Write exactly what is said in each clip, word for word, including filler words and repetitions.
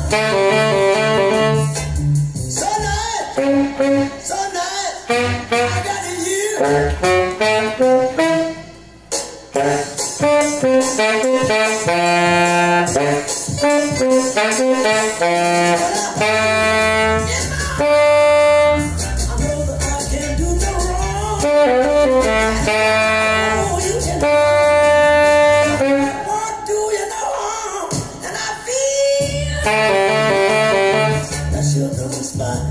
So nice, so nice, I got you. That sugar was fine.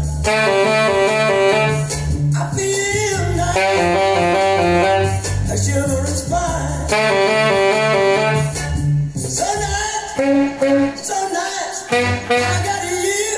I feel nice. That sugar is fine. So nice, so nice. I got you.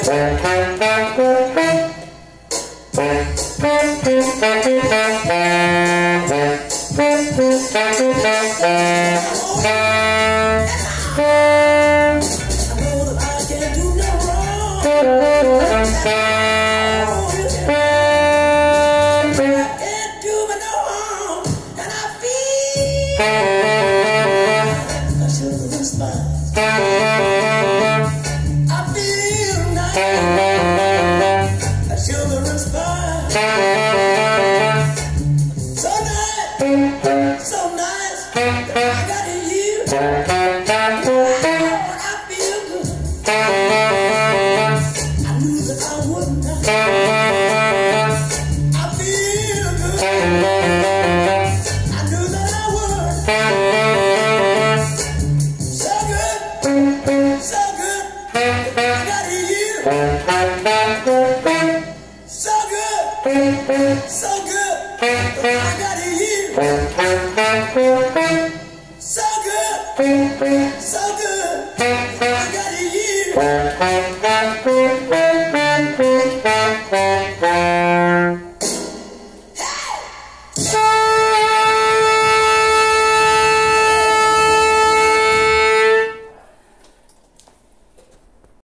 So good, I got you. So good, so good, I got you.